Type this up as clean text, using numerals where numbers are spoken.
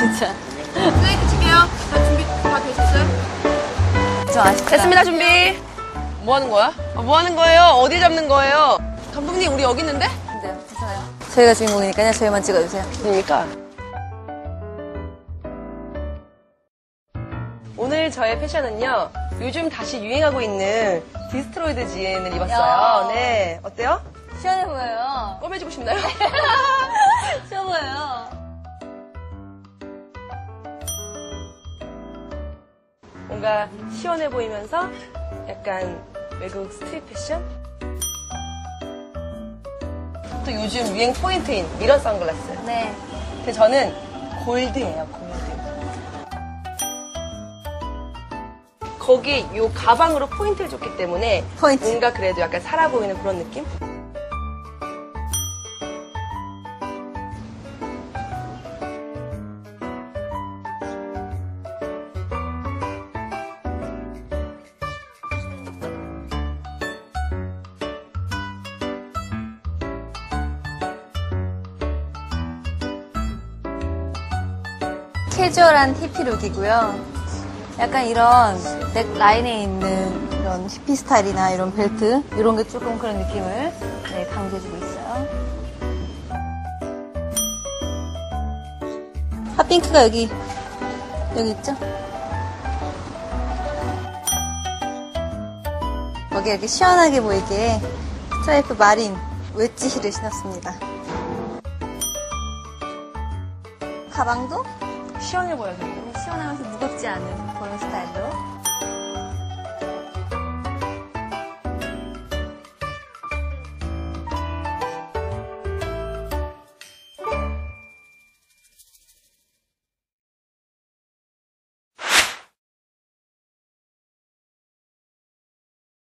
진짜. 네, 끝이게요. 자, 준비 다 되셨어요? 좀 아쉽다. 됐습니다, 준비. 뭐 하는 거야? 뭐 하는 거예요? 어디 잡는 거예요? 감독님, 우리 여기 있는데? 근데요, 괜찮아요. 저희가 주인공이니까요. 저희만 찍어주세요. 그러니까. 오늘 저의 패션은요, 요즘 다시 유행하고 있는 디스트로이드 진을 입었어요. 야. 네. 어때요? 시원해 보여요. 껌해주고 싶나요? 시원해 보여요. 뭔가 시원해 보이면서 약간 외국 스트릿 패션? 또 요즘 유행 포인트인 미러 선글라스. 네. 근데 저는 골드예요, 골드. 거기 요 가방으로 포인트를 줬기 때문에 포인트. 뭔가 그래도 약간 살아 보이는 그런 느낌? 캐주얼한 히피룩이고요. 약간 이런 넥 라인에 있는 이런 히피 스타일이나 이런 벨트 이런 게 조금 그런 느낌을 네, 강조해주고 있어요. 핫핑크가 여기 있죠? 여기 이렇게 시원하게 보이게 스트라이프 마린 웨지 힐을 신었습니다. 가방도 시원해 보여서. 시원하면서 무겁지 않은 그런 스타일로